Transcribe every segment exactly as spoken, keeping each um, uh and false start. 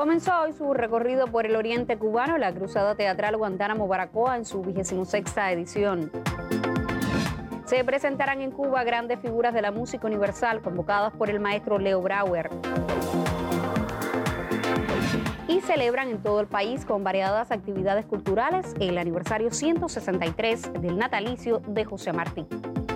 Comenzó hoy su recorrido por el oriente cubano, la Cruzada Teatral Guantánamo-Baracoa, en su vigésima sexta edición. Se presentarán en Cuba grandes figuras de la música universal convocadas por el maestro Leo Brouwer. Y celebran en todo el país con variadas actividades culturales el aniversario ciento sesenta y tres del natalicio de José Martí.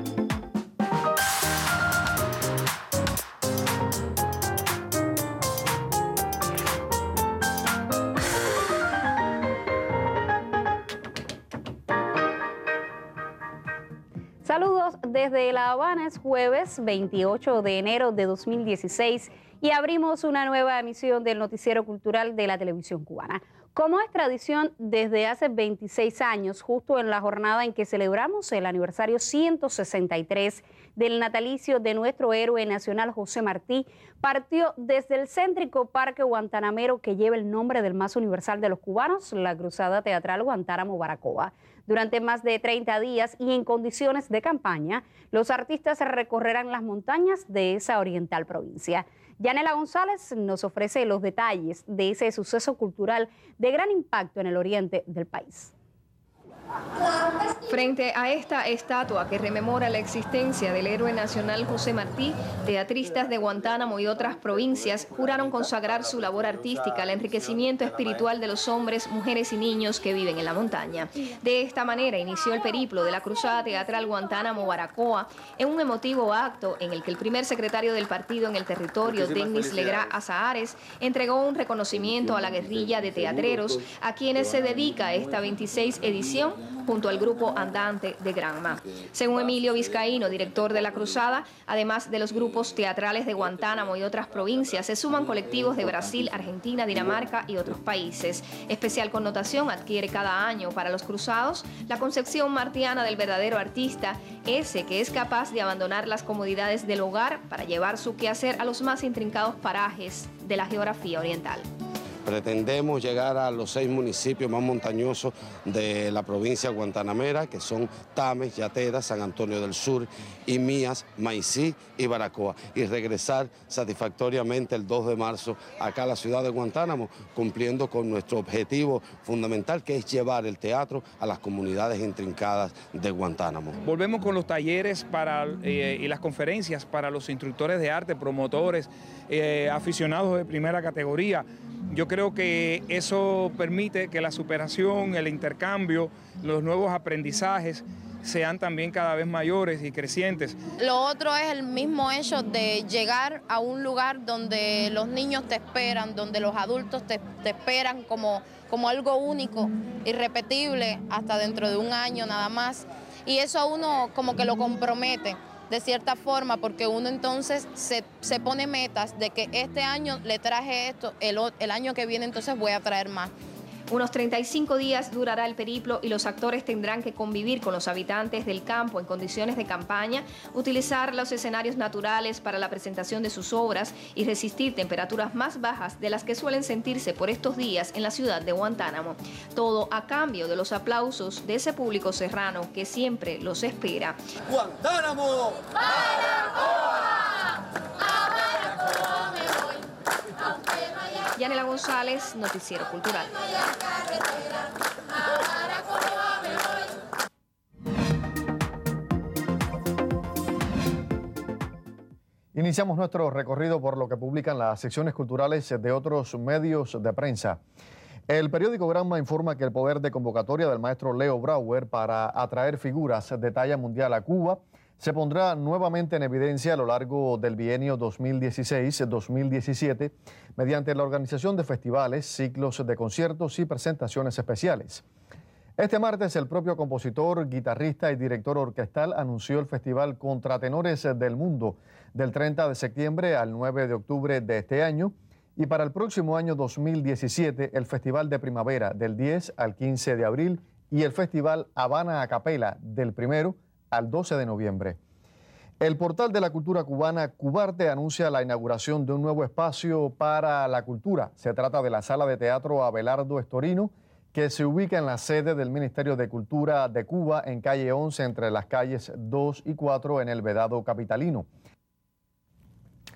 Saludos desde La Habana, es jueves veintiocho de enero de dos mil dieciséis y abrimos una nueva emisión del noticiero cultural de la televisión cubana. Como es tradición desde hace veintiséis años, justo en la jornada en que celebramos el aniversario ciento sesenta y tres del natalicio de nuestro héroe nacional José Martí, partió desde el céntrico Parque Guantanamero que lleva el nombre del más universal de los cubanos, la Cruzada Teatral Guantánamo-Baracoa. Durante más de treinta días y en condiciones de campaña, los artistas recorrerán las montañas de esa oriental provincia. Yanela González nos ofrece los detalles de ese suceso cultural de gran impacto en el oriente del país. Frente a esta estatua que rememora la existencia del héroe nacional José Martí, teatristas de Guantánamo y otras provincias juraron consagrar su labor artística al enriquecimiento espiritual de los hombres, mujeres y niños que viven en la montaña. De esta manera inició el periplo de la Cruzada Teatral Guantánamo-Baracoa en un emotivo acto en el que el primer secretario del partido en el territorio, Denis Legrá Azahares, entregó un reconocimiento a la guerrilla de teatreros a quienes se dedica esta veintiséis edición junto al grupo andante de Granma. Según Emilio Vizcaíno, director de la Cruzada, además de los grupos teatrales de Guantánamo y otras provincias, se suman colectivos de Brasil, Argentina, Dinamarca y otros países. Especial connotación adquiere cada año para los cruzados la concepción martiana del verdadero artista, ese que es capaz de abandonar las comodidades del hogar para llevar su quehacer a los más intrincados parajes de la geografía oriental. Pretendemos llegar a los seis municipios más montañosos de la provincia guantanamera, que son Tames, Yatera, San Antonio del Sur, Imías, Maicí y Baracoa, y regresar satisfactoriamente el dos de marzo acá a la ciudad de Guantánamo, cumpliendo con nuestro objetivo fundamental, que es llevar el teatro a las comunidades intrincadas de Guantánamo. Volvemos con los talleres para, eh, y las conferencias para los instructores de arte, promotores, eh, aficionados de primera categoría. Yo creo que eso permite que la superación, el intercambio, los nuevos aprendizajes sean también cada vez mayores y crecientes. Lo otro es el mismo hecho de llegar a un lugar donde los niños te esperan, donde los adultos te, te esperan como, como algo único, irrepetible, hasta dentro de un año nada más. Y eso a uno como que lo compromete de cierta forma, porque uno entonces se, se pone metas de que este año le traje esto, el, el año que viene entonces voy a traer más. Unos treinta y cinco días durará el periplo y los actores tendrán que convivir con los habitantes del campo en condiciones de campaña, utilizar los escenarios naturales para la presentación de sus obras y resistir temperaturas más bajas de las que suelen sentirse por estos días en la ciudad de Guantánamo. Todo a cambio de los aplausos de ese público serrano que siempre los espera. ¡Guantánamo! ¡Baracoa! ¡A Baracoa me voy! Aunque no haya... Yanela González, Noticiero Cultural. Iniciamos nuestro recorrido por lo que publican las secciones culturales de otros medios de prensa. El periódico Granma informa que el poder de convocatoria del maestro Leo Brouwer para atraer figuras de talla mundial a Cuba se pondrá nuevamente en evidencia a lo largo del bienio dos mil dieciséis dos mil diecisiete mediante la organización de festivales, ciclos de conciertos y presentaciones especiales. Este martes, el propio compositor, guitarrista y director orquestal anunció el Festival Contratenores del Mundo del treinta de septiembre al nueve de octubre de este año, y para el próximo año dos mil diecisiete el Festival de Primavera del diez al quince de abril y el Festival Habana a Capela del primero al doce de noviembre. El portal de la cultura cubana, Cubarte, anuncia la inauguración de un nuevo espacio para la cultura. Se trata de la Sala de Teatro Abelardo Estorino, que se ubica en la sede del Ministerio de Cultura de Cuba, en calle once, entre las calles dos y cuatro, en el Vedado capitalino.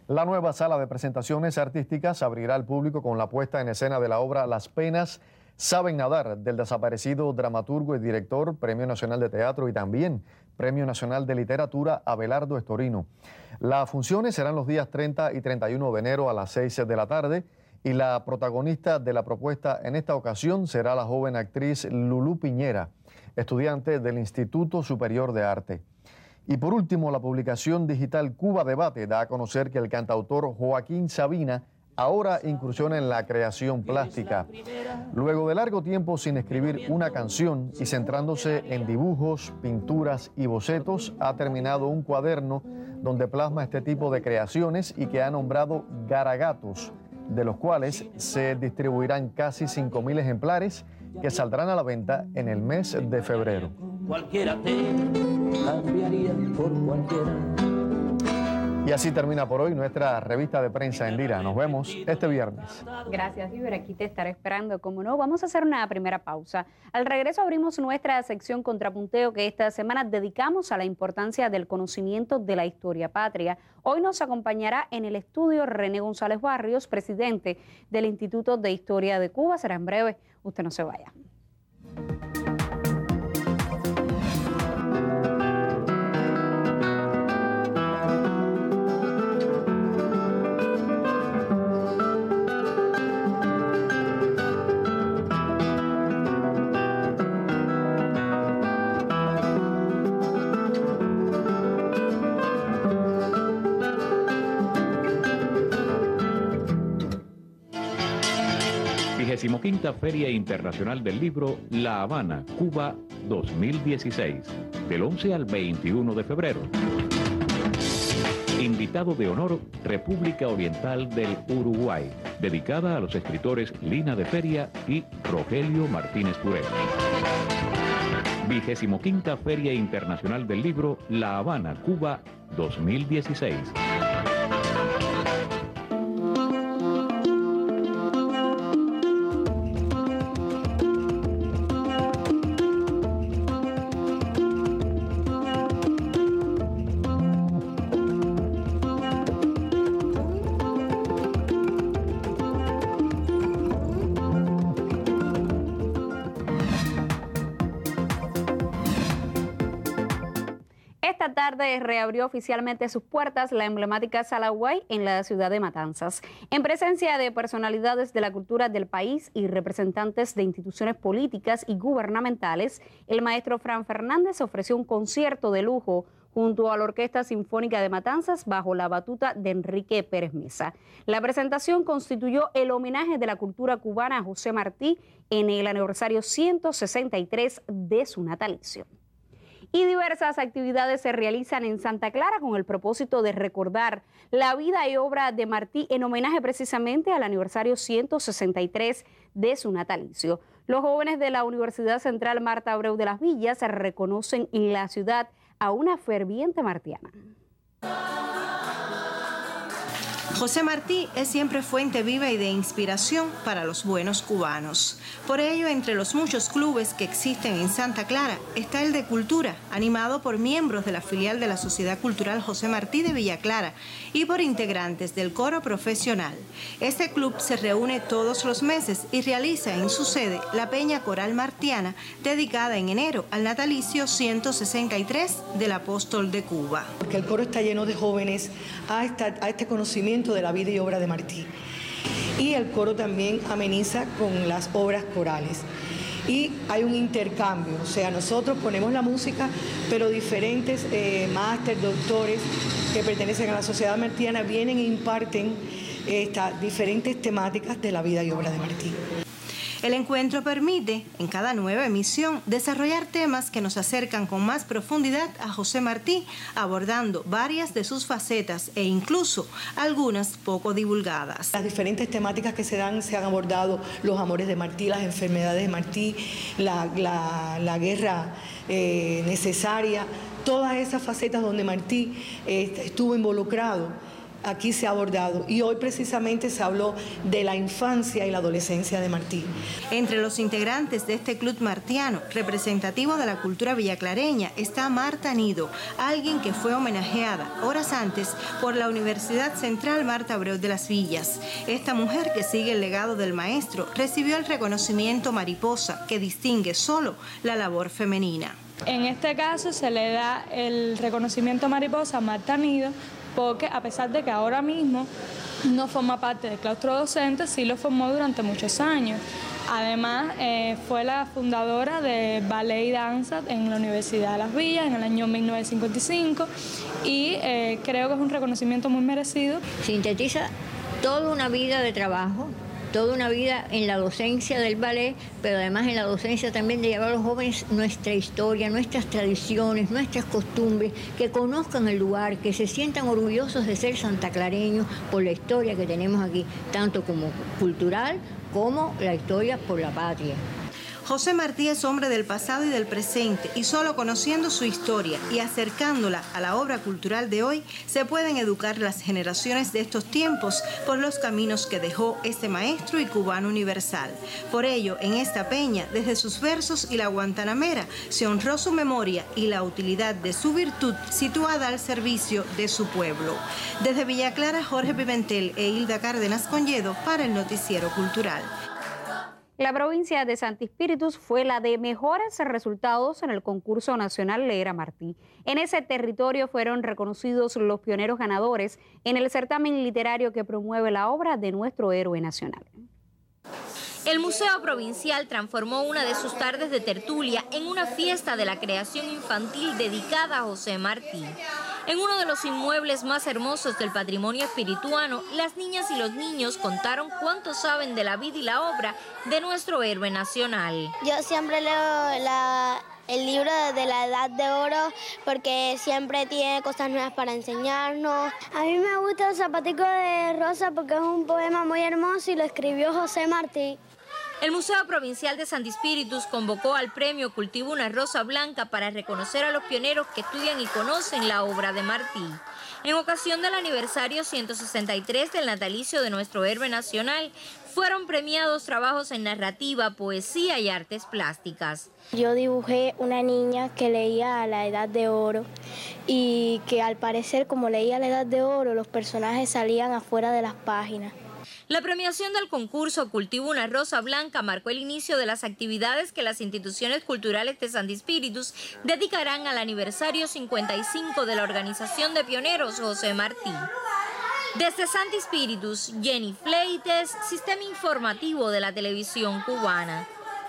La nueva sala de presentaciones artísticas abrirá al público con la puesta en escena de la obra Las penas saben nadar, del desaparecido dramaturgo y director, Premio Nacional de Teatro y también Premio Nacional de Literatura, Abelardo Estorino. Las funciones serán los días treinta y treinta y uno de enero a las seis de la tarde y la protagonista de la propuesta en esta ocasión será la joven actriz Lulú Piñera, estudiante del Instituto Superior de Arte. Y por último, la publicación digital Cuba Debate da a conocer que el cantautor Joaquín Sabina ahora incursiona en la creación plástica. Luego de largo tiempo sin escribir una canción y centrándose en dibujos, pinturas y bocetos, ha terminado un cuaderno donde plasma este tipo de creaciones y que ha nombrado Garagatos, de los cuales se distribuirán casi cinco mil ejemplares que saldrán a la venta en el mes de febrero. Cualquiera te cambiaría por cualquiera. Y así termina por hoy nuestra revista de prensa en Lira. Nos vemos este viernes. Gracias, Iber. Aquí te estaré esperando. Como no, vamos a hacer una primera pausa. Al regreso abrimos nuestra sección Contrapunteo, que esta semana dedicamos a la importancia del conocimiento de la historia patria. Hoy nos acompañará en el estudio René González Barrios, presidente del Instituto de Historia de Cuba. Será en breve. Usted no se vaya. Quinta Feria Internacional del Libro La Habana, Cuba dos mil dieciséis, del once al veintiuno de febrero. Invitado de honor, República Oriental del Uruguay, dedicada a los escritores Lina de Feria y Rogelio Martínez Puré. Vigésimo Quinta Feria Internacional del Libro La Habana, Cuba dos mil dieciséis. Esta tarde reabrió oficialmente sus puertas la emblemática Sala Guay en la ciudad de Matanzas. En presencia de personalidades de la cultura del país y representantes de instituciones políticas y gubernamentales, el maestro Fran Fernández ofreció un concierto de lujo junto a la Orquesta Sinfónica de Matanzas bajo la batuta de Enrique Pérez Mesa. La presentación constituyó el homenaje de la cultura cubana a José Martí en el aniversario ciento sesenta y tres de su natalicio. Y diversas actividades se realizan en Santa Clara con el propósito de recordar la vida y obra de Martí en homenaje precisamente al aniversario ciento sesenta y tres de su natalicio. Los jóvenes de la Universidad Central Marta Abreu de las Villas reconocen en la ciudad a una ferviente martiana. José Martí es siempre fuente viva y de inspiración para los buenos cubanos. Por ello, entre los muchos clubes que existen en Santa Clara, está el de Cultura, animado por miembros de la filial de la Sociedad Cultural José Martí de Villa Clara y por integrantes del coro profesional. Este club se reúne todos los meses y realiza en su sede la Peña Coral Martiana, dedicada en enero al natalicio ciento sesenta y tres del apóstol de Cuba. Porque el coro está lleno de jóvenes a, esta, a este conocimiento de la vida y obra de Martí. Y el coro también ameniza con las obras corales. Y hay un intercambio, o sea, nosotros ponemos la música, pero diferentes eh, máster, doctores que pertenecen a la sociedad martiana vienen e imparten estas diferentes temáticas de la vida y obra de Martí. El encuentro permite, en cada nueva emisión, desarrollar temas que nos acercan con más profundidad a José Martí, abordando varias de sus facetas e incluso algunas poco divulgadas. Las diferentes temáticas que se dan, se han abordado los amores de Martí, las enfermedades de Martí, la, la, la guerra eh, necesaria, todas esas facetas donde Martí eh, estuvo involucrado. aquí se ha abordado y hoy precisamente se habló de la infancia y la adolescencia de Martí. Entre los integrantes de este club martiano, representativo de la cultura villaclareña, está Marta Nido, alguien que fue homenajeada horas antes por la Universidad Central Marta Abreu de las Villas. Esta mujer, que sigue el legado del maestro, recibió el reconocimiento Mariposa, que distingue solo la labor femenina. En este caso se le da el reconocimiento Mariposa a Marta Nido, porque a pesar de que ahora mismo no forma parte del claustro docente, sí lo formó durante muchos años. Además, eh, fue la fundadora de ballet y danza en la Universidad de Las Villas en el año mil novecientos cincuenta y cinco y eh, creo que es un reconocimiento muy merecido. Sintetiza toda una vida de trabajo, toda una vida en la docencia del ballet, pero además en la docencia también de llevar a los jóvenes nuestra historia, nuestras tradiciones, nuestras costumbres, que conozcan el lugar, que se sientan orgullosos de ser santaclareños por la historia que tenemos aquí, tanto como cultural como la historia por la patria. José Martí es hombre del pasado y del presente, y solo conociendo su historia y acercándola a la obra cultural de hoy, se pueden educar las generaciones de estos tiempos por los caminos que dejó este maestro y cubano universal. Por ello, en esta peña, desde sus versos y la guantanamera, se honró su memoria y la utilidad de su virtud situada al servicio de su pueblo. Desde Villa Clara, Jorge Pimentel e Hilda Cárdenas Conyedo para el Noticiero Cultural. La provincia de Santi Espíritus fue la de mejores resultados en el concurso nacional Leer Martí. En ese territorio fueron reconocidos los pioneros ganadores en el certamen literario que promueve la obra de nuestro héroe nacional. El Museo Provincial transformó una de sus tardes de tertulia en una fiesta de la creación infantil dedicada a José Martí. En uno de los inmuebles más hermosos del patrimonio espirituano, las niñas y los niños contaron cuánto saben de la vida y la obra de nuestro héroe nacional. Yo siempre leo la, el libro de la Edad de Oro porque siempre tiene cosas nuevas para enseñarnos. A mí me gusta El Zapatico de Rosa porque es un poema muy hermoso y lo escribió José Martí. El Museo Provincial de Santi Espíritus convocó al premio Cultivo una Rosa Blanca para reconocer a los pioneros que estudian y conocen la obra de Martí. En ocasión del aniversario ciento sesenta y tres del natalicio de nuestro héroe nacional, fueron premiados trabajos en narrativa, poesía y artes plásticas. Yo dibujé una niña que leía a la Edad de Oro y que al parecer, como leía a la Edad de Oro, los personajes salían afuera de las páginas. La premiación del concurso Cultivo una Rosa Blanca marcó el inicio de las actividades que las instituciones culturales de Santi Espíritus dedicarán al aniversario cincuenta y cinco de la organización de pioneros José Martí. Desde Santi Espíritus, Jenny Fleites, Sistema Informativo de la Televisión Cubana.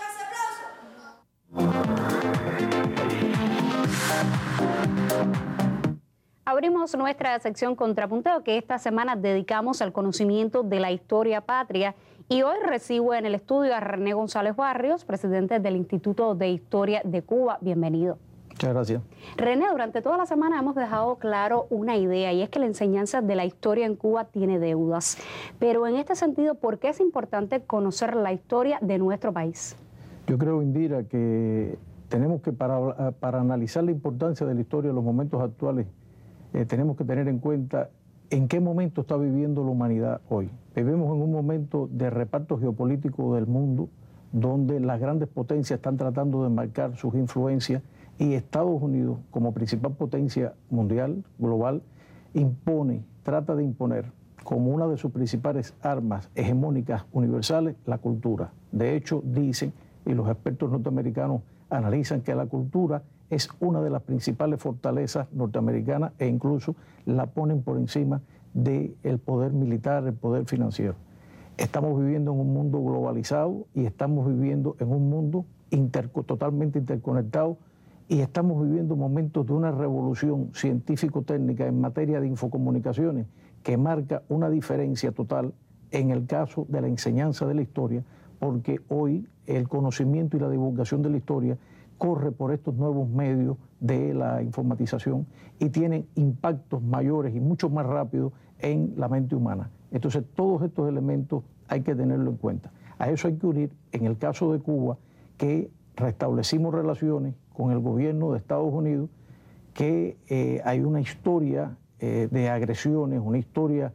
Abrimos nuestra sección Contrapunteo, que esta semana dedicamos al conocimiento de la historia patria, y hoy recibo en el estudio a René González Barrios, presidente del Instituto de Historia de Cuba. Bienvenido. Muchas gracias. René, durante toda la semana hemos dejado claro una idea, y es que la enseñanza de la historia en Cuba tiene deudas. Pero en este sentido, ¿por qué es importante conocer la historia de nuestro país? Yo creo, Indira, que tenemos que, para, para analizar la importancia de la historia en los momentos actuales, Eh, tenemos que tener en cuenta en qué momento está viviendo la humanidad hoy. Vivimos en un momento de reparto geopolítico del mundo, donde las grandes potencias están tratando de marcar sus influencias, y Estados Unidos, como principal potencia mundial, global, impone, trata de imponer como una de sus principales armas hegemónicas universales la cultura. De hecho, dicen, y los expertos norteamericanos analizan, que la cultura es una de las principales fortalezas norteamericanas, e incluso la ponen por encima del poder militar, el poder financiero. Estamos viviendo en un mundo globalizado y estamos viviendo en un mundo inter, totalmente interconectado, y estamos viviendo momentos de una revolución científico-técnica en materia de infocomunicaciones que marca una diferencia total en el caso de la enseñanza de la historia, porque hoy el conocimiento y la divulgación de la historia corre por estos nuevos medios de la informatización y tienen impactos mayores y mucho más rápidos en la mente humana. Entonces, todos estos elementos hay que tenerlo en cuenta. A eso hay que unir, en el caso de Cuba, que restablecimos relaciones con el gobierno de Estados Unidos, que eh, hay una historia eh, de agresiones, una historia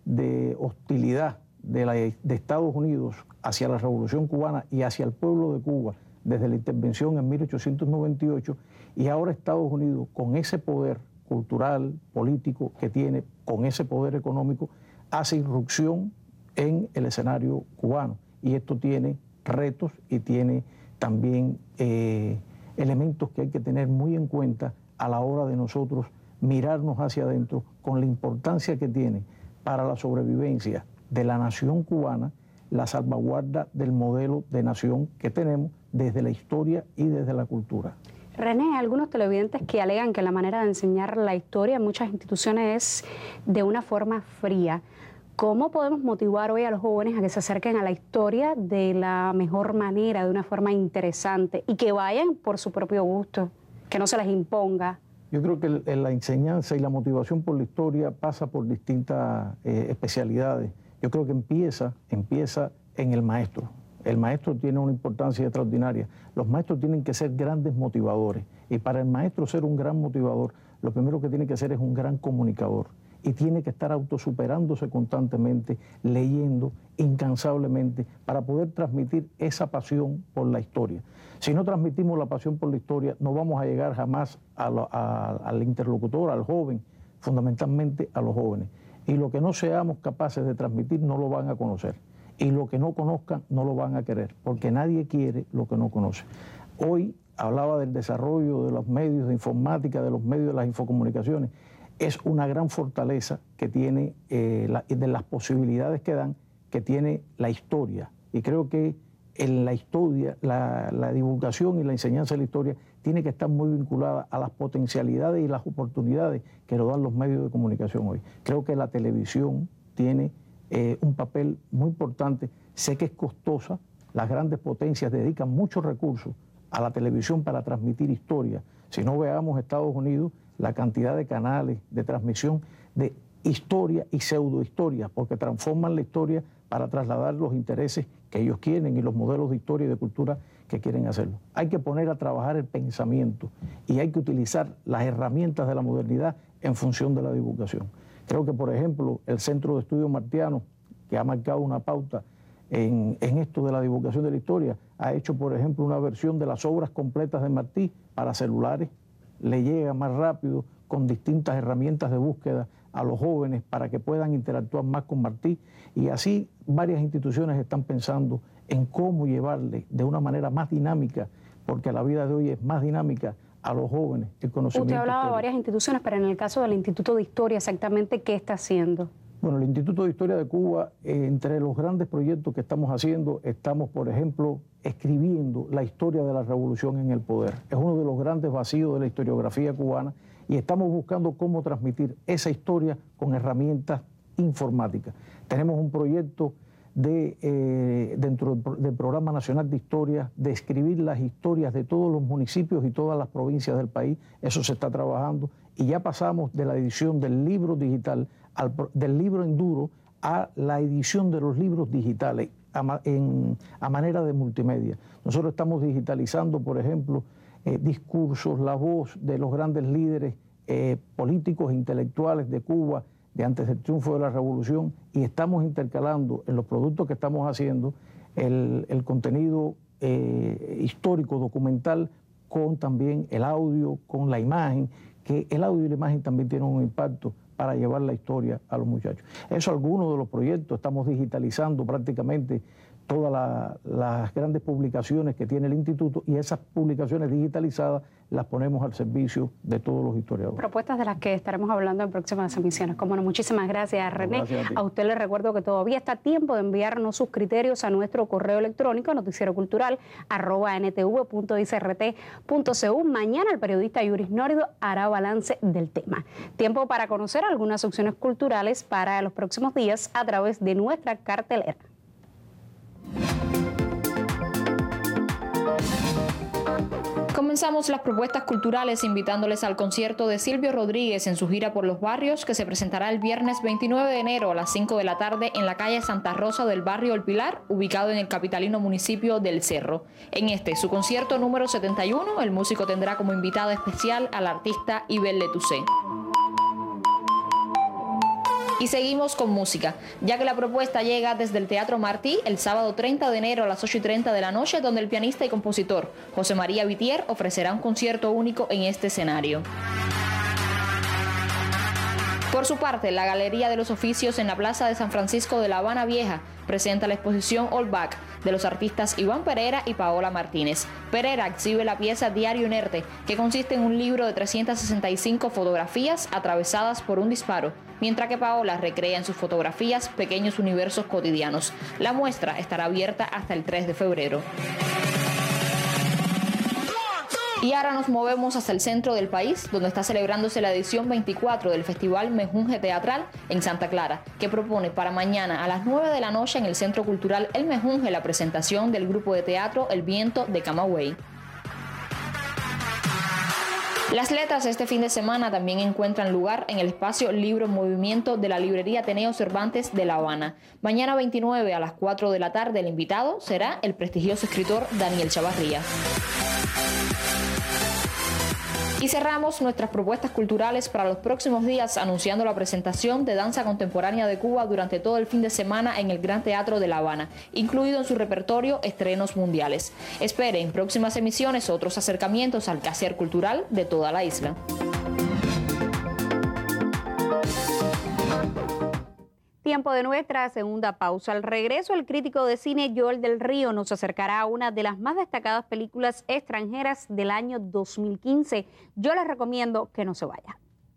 de hostilidad de, la, de Estados Unidos hacia la Revolución Cubana y hacia el pueblo de Cuba desde la intervención en mil ochocientos noventa y ocho, y ahora Estados Unidos, con ese poder cultural, político que tiene, con ese poder económico, hace irrupción en el escenario cubano. Y esto tiene retos y tiene también eh, elementos que hay que tener muy en cuenta a la hora de nosotros mirarnos hacia adentro con la importancia que tiene para la sobrevivencia de la nación cubana, la salvaguarda del modelo de nación que tenemos desde la historia y desde la cultura. René, hay algunos televidentes que alegan que la manera de enseñar la historia en muchas instituciones es de una forma fría. ¿Cómo podemos motivar hoy a los jóvenes a que se acerquen a la historia de la mejor manera, de una forma interesante, y que vayan por su propio gusto, que no se les imponga? Yo creo que el, la enseñanza y la motivación por la historia pasa por distintas eh, especialidades. Yo creo que empieza, empieza en el maestro. El maestro tiene una importancia extraordinaria. Los maestros tienen que ser grandes motivadores. Y para el maestro ser un gran motivador, lo primero que tiene que ser es un gran comunicador. Y tiene que estar autosuperándose constantemente, leyendo incansablemente, para poder transmitir esa pasión por la historia. Si no transmitimos la pasión por la historia, no vamos a llegar jamás a la, a, al interlocutor, al joven, fundamentalmente a los jóvenes. Y lo que no seamos capaces de transmitir no lo van a conocer. Y lo que no conozcan no lo van a querer, porque nadie quiere lo que no conoce. Hoy hablaba del desarrollo de los medios de informática, de los medios de las infocomunicaciones. Es una gran fortaleza que tiene, eh, la, de las posibilidades que dan, que tiene la historia. Y creo que en la historia, la, la divulgación y la enseñanza de la historia tiene que estar muy vinculada a las potencialidades y las oportunidades que nos dan los medios de comunicación hoy. Creo que la televisión tiene eh, un papel muy importante. Sé que es costosa, las grandes potencias dedican muchos recursos a la televisión para transmitir historia. Si no, veamos Estados Unidos, la cantidad de canales de transmisión de historia y pseudohistoria, porque transforman la historia para trasladar los intereses que ellos quieren y los modelos de historia y de cultura que quieren hacerlo. Hay que poner a trabajar el pensamiento y hay que utilizar las herramientas de la modernidad en función de la divulgación. Creo que, por ejemplo, el Centro de Estudios Martianos, que ha marcado una pauta en, en esto de la divulgación de la historia, ha hecho, por ejemplo, una versión de las obras completas de Martí para celulares. Le llega más rápido, con distintas herramientas de búsqueda a los jóvenes para que puedan interactuar más con Martí. Y así varias instituciones están pensando en cómo llevarle de una manera más dinámica, porque la vida de hoy es más dinámica, a los jóvenes el conocimiento. Usted hablaba histórico. de varias instituciones, pero en el caso del Instituto de Historia, exactamente, ¿qué está haciendo? Bueno, el Instituto de Historia de Cuba, eh, entre los grandes proyectos que estamos haciendo, estamos, por ejemplo, escribiendo la historia de la revolución en el poder. Es uno de los grandes vacíos de la historiografía cubana y estamos buscando cómo transmitir esa historia con herramientas informáticas. Tenemos un proyecto de, eh, dentro del, del Programa Nacional de Historia, de escribir las historias de todos los municipios y todas las provincias del país. Eso se está trabajando y ya pasamos de la edición del libro digital, al, del libro en duro, a la edición de los libros digitales a, en, a manera de multimedia. Nosotros estamos digitalizando, por ejemplo, eh, discursos, la voz de los grandes líderes eh, políticos e intelectuales de Cuba, de antes del triunfo de la revolución, y estamos intercalando en los productos que estamos haciendo el, el contenido eh, histórico, documental, con también el audio, con la imagen, que el audio y la imagen también tienen un impacto para llevar la historia a los muchachos. Eso, algunos de los proyectos, estamos digitalizando prácticamente todas la, las grandes publicaciones que tiene el instituto, y esas publicaciones digitalizadas las ponemos al servicio de todos los historiadores. Propuestas de las que estaremos hablando en próximas emisiones. Como no, muchísimas gracias, René. No, gracias a, a usted le recuerdo que todavía está a tiempo de enviarnos sus criterios a nuestro correo electrónico noticierocultural arroba n t v punto i c r t punto c u. Mañana el periodista Yuris Norido hará balance del tema. Tiempo para conocer algunas opciones culturales para los próximos días a través de nuestra cartelera. Comenzamos las propuestas culturales invitándoles al concierto de Silvio Rodríguez en su gira por los barrios, que se presentará el viernes veintinueve de enero a las cinco de la tarde en la calle Santa Rosa del barrio El Pilar, ubicado en el capitalino municipio del Cerro. En este, su concierto número setenta y uno, el músico tendrá como invitada especial al artista Ibel Letusé. Y seguimos con música, ya que la propuesta llega desde el Teatro Martí el sábado treinta de enero a las ocho y treinta de la noche, donde el pianista y compositor José María Vitier ofrecerá un concierto único en este escenario. Por su parte, la Galería de los Oficios en la Plaza de San Francisco de La Habana Vieja presenta la exposición All Back de los artistas Iván Pereira y Paola Martínez. Pereira exhibe la pieza Diario Inerte, que consiste en un libro de trescientas sesenta y cinco fotografías atravesadas por un disparo, mientras que Paola recrea en sus fotografías pequeños universos cotidianos. La muestra estará abierta hasta el tres de febrero. Y ahora nos movemos hasta el centro del país, donde está celebrándose la edición veinticuatro del Festival Mejunje Teatral en Santa Clara, que propone para mañana a las nueve de la noche en el Centro Cultural El Mejunje la presentación del grupo de teatro El Viento de Camagüey. Las letras de este fin de semana también encuentran lugar en el espacio Libro en Movimiento de la Librería Ateneo Cervantes de La Habana. Mañana veintinueve a las cuatro de la tarde el invitado será el prestigioso escritor Daniel Chavarría. Y cerramos nuestras propuestas culturales para los próximos días anunciando la presentación de Danza Contemporánea de Cuba durante todo el fin de semana en el Gran Teatro de La Habana, incluido en su repertorio estrenos mundiales. Espere en próximas emisiones otros acercamientos al quehacer cultural de toda la isla. Tiempo de nuestra segunda pausa. Al regreso, el crítico de cine Joel del Río nos acercará a una de las más destacadas películas extranjeras del año dos mil quince. Yo les recomiendo que no se vaya.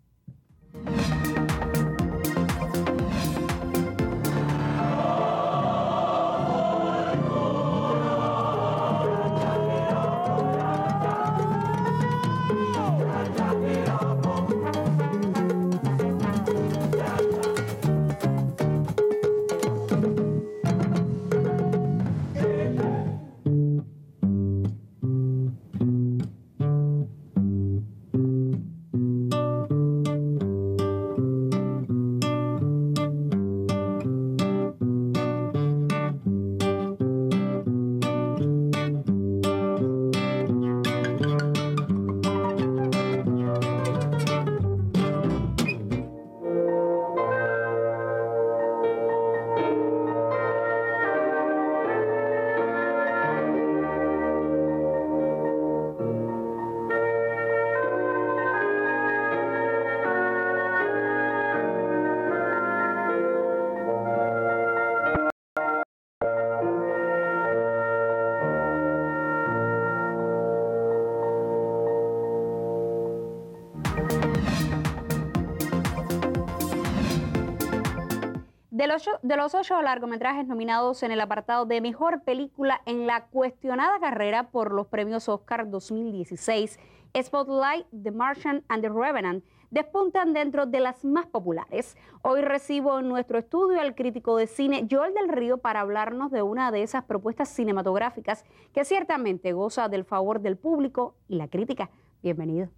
De los, de los ocho largometrajes nominados en el apartado de Mejor Película en la cuestionada carrera por los premios Oscar dos mil dieciséis, Spotlight, The Martian and The Revenant despuntan dentro de las más populares. Hoy recibo en nuestro estudio al crítico de cine Joel del Río para hablarnos de una de esas propuestas cinematográficas que ciertamente goza del favor del público y la crítica. Bienvenido.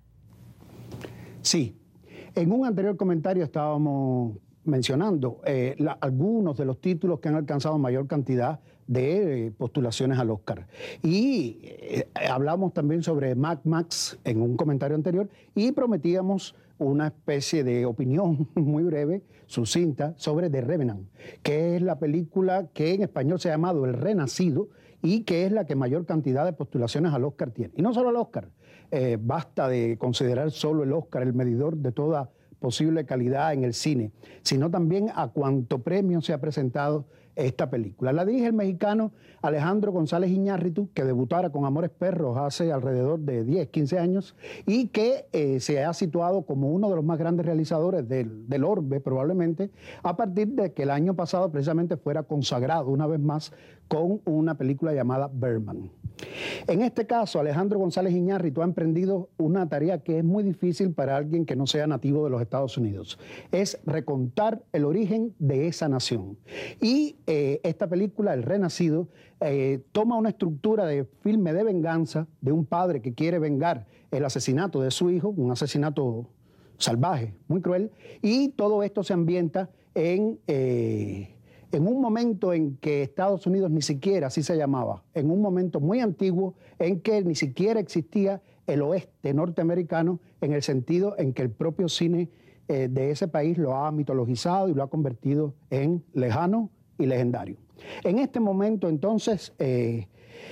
Sí, en un anterior comentario estábamos mencionando eh, la, algunos de los títulos que han alcanzado mayor cantidad de eh, postulaciones al Oscar. Y eh, hablamos también sobre Mad Max en un comentario anterior y prometíamos una especie de opinión muy breve, sucinta, sobre The Revenant, que es la película que en español se ha llamado El Renacido y que es la que mayor cantidad de postulaciones al Oscar tiene. Y no solo al Oscar, eh, basta de considerar solo el Oscar el medidor de toda posible calidad en el cine, sino también a cuánto premio se ha presentado esta película. La dirige el mexicano Alejandro González Iñárritu, que debutara con Amores Perros hace alrededor de diez, quince años y que eh, se ha situado como uno de los más grandes realizadores del, del orbe, probablemente, a partir de que el año pasado precisamente fuera consagrado una vez más con una película llamada Birdman. En este caso, Alejandro González Iñárritu ha emprendido una tarea que es muy difícil para alguien que no sea nativo de los Estados Unidos. Es recontar el origen de esa nación. Y eh, esta película, El Renacido, eh, toma una estructura de filme de venganza de un padre que quiere vengar el asesinato de su hijo, un asesinato salvaje, muy cruel, y todo esto se ambienta en... Eh, en un momento en que Estados Unidos ni siquiera, así se llamaba, en un momento muy antiguo en que ni siquiera existía el oeste norteamericano en el sentido en que el propio cine eh, de ese país lo ha mitologizado y lo ha convertido en lejano y legendario. En este momento, entonces, eh,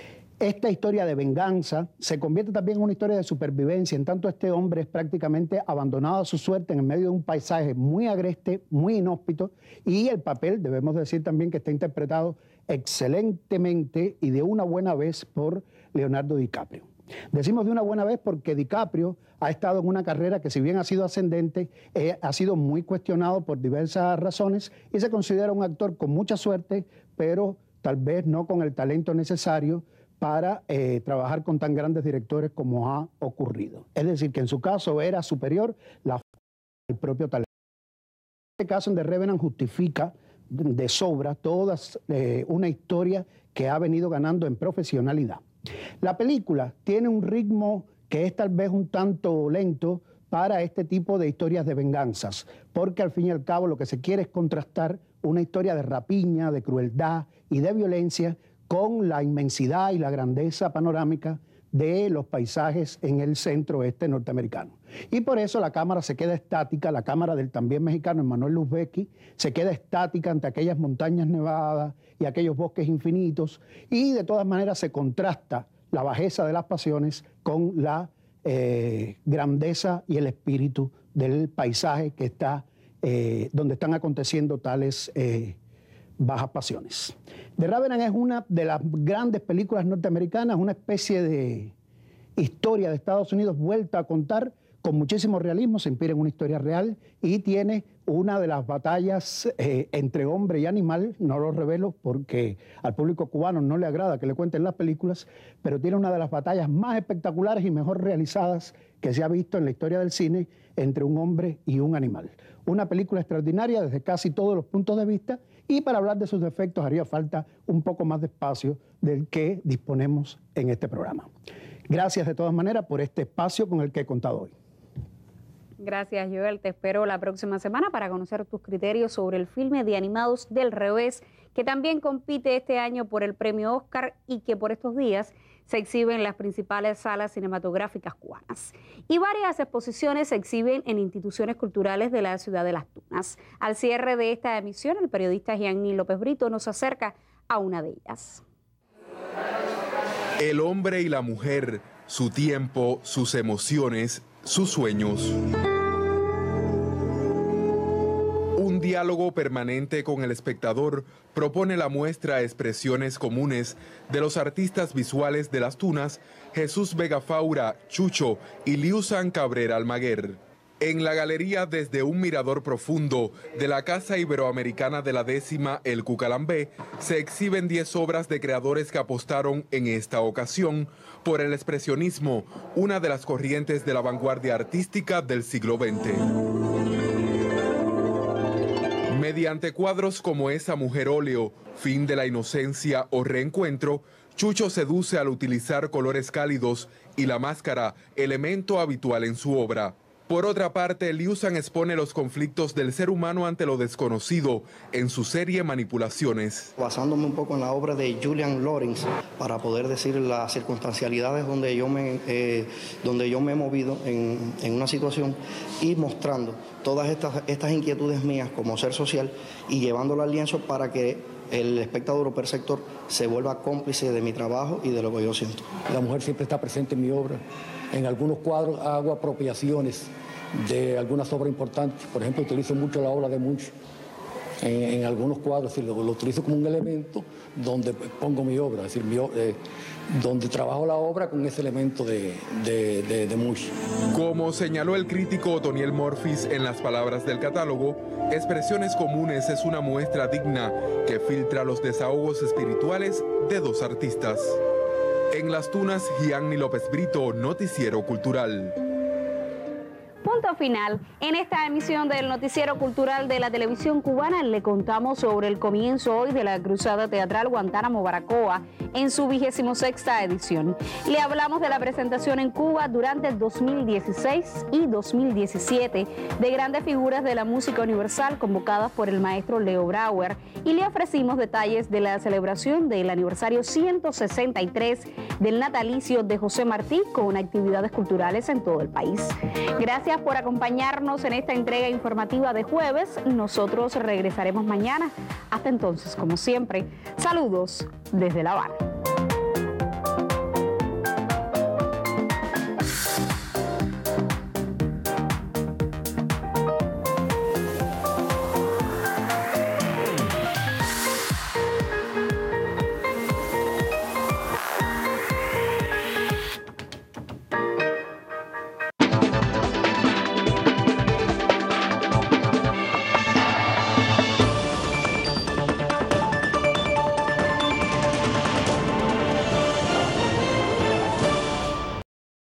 esta historia de venganza se convierte también en una historia de supervivencia, en tanto este hombre es prácticamente abandonado a su suerte en medio de un paisaje muy agreste, muy inhóspito, y el papel, debemos decir también que está interpretado excelentemente y de una buena vez por Leonardo DiCaprio. Decimos de una buena vez porque DiCaprio ha estado en una carrera que, si bien ha sido ascendente, eh, ha sido muy cuestionado por diversas razones y se considera un actor con mucha suerte, pero tal vez no con el talento necesario para eh, trabajar con tan grandes directores como ha ocurrido. Es decir, que en su caso era superior la el propio talento. En este caso, en The Revenant justifica de sobra toda eh, una historia que ha venido ganando en profesionalidad. La película tiene un ritmo que es tal vez un tanto lento para este tipo de historias de venganzas, porque al fin y al cabo lo que se quiere es contrastar una historia de rapiña, de crueldad y de violencia con la inmensidad y la grandeza panorámica de los paisajes en el centro oeste norteamericano. Y por eso la cámara se queda estática, la cámara del también mexicano Emmanuel Lubezki se queda estática ante aquellas montañas nevadas y aquellos bosques infinitos, y de todas maneras se contrasta la bajeza de las pasiones con la eh, grandeza y el espíritu del paisaje que está, eh, donde están aconteciendo tales eh, bajas pasiones. The Revenant es una de las grandes películas norteamericanas, una especie de historia de Estados Unidos vuelta a contar con muchísimo realismo, se inspira en una historia real y tiene una de las batallas eh, entre hombre y animal, no lo revelo porque al público cubano no le agrada que le cuenten las películas, pero tiene una de las batallas más espectaculares y mejor realizadas que se ha visto en la historia del cine entre un hombre y un animal. Una película extraordinaria desde casi todos los puntos de vista, y para hablar de sus defectos haría falta un poco más de espacio del que disponemos en este programa. Gracias de todas maneras por este espacio con el que he contado hoy. Gracias, Joel. Te espero la próxima semana para conocer tus criterios sobre el filme de animados del revés, que también compite este año por el premio Oscar y que por estos días se exhibe en las principales salas cinematográficas cubanas. Y varias exposiciones se exhiben en instituciones culturales de la ciudad de Las Tunas. Al cierre de esta emisión, el periodista Gianni López Brito nos acerca a una de ellas. El hombre y la mujer, su tiempo, sus emociones, sus sueños. Un diálogo permanente con el espectador propone la muestra Expresiones Comunes de los artistas visuales de Las Tunas, Jesús Vega Faura, Chucho y Liusan Cabrera Almaguer. En la galería Desde un Mirador Profundo de la Casa Iberoamericana de la Décima, el Cucalambé, se exhiben diez obras de creadores que apostaron en esta ocasión por el expresionismo, una de las corrientes de la vanguardia artística del siglo veinte. Mediante cuadros como Esa mujer óleo, Fin de la inocencia o Reencuentro, Chucho seduce al utilizar colores cálidos y la máscara, elemento habitual en su obra. Por otra parte, Liusan expone los conflictos del ser humano ante lo desconocido en su serie Manipulaciones. Basándome un poco en la obra de Julian Lawrence para poder decir las circunstancialidades donde yo me, eh, donde yo me he movido en, en una situación y mostrando todas estas, estas inquietudes mías como ser social y llevándolo al lienzo para que el espectador o perceptor se vuelva cómplice de mi trabajo y de lo que yo siento. La mujer siempre está presente en mi obra. En algunos cuadros hago apropiaciones de algunas obras importantes. Por ejemplo, utilizo mucho la obra de Munch. En, en algunos cuadros lo, lo utilizo como un elemento donde pongo mi obra, es decir, mi, eh, donde trabajo la obra con ese elemento de, de, de, de Munch. Como señaló el crítico Otoniel Morfis en las palabras del catálogo, Expresiones Comunes es una muestra digna que filtra los desahogos espirituales de dos artistas. En Las Tunas, Gianni López Brito, Noticiero Cultural. Punto final. En esta emisión del Noticiero Cultural de la Televisión Cubana le contamos sobre el comienzo hoy de la Cruzada Teatral Guantánamo Baracoa en su vigésimo sexta edición. Le hablamos de la presentación en Cuba durante dos mil dieciséis y dos mil diecisiete de grandes figuras de la música universal convocadas por el maestro Leo Brauer y le ofrecimos detalles de la celebración del aniversario ciento sesenta y tres del natalicio de José Martí con actividades culturales en todo el país. Gracias por por acompañarnos en esta entrega informativa de jueves. Nosotros regresaremos mañana. Hasta entonces, como siempre, saludos desde La Habana.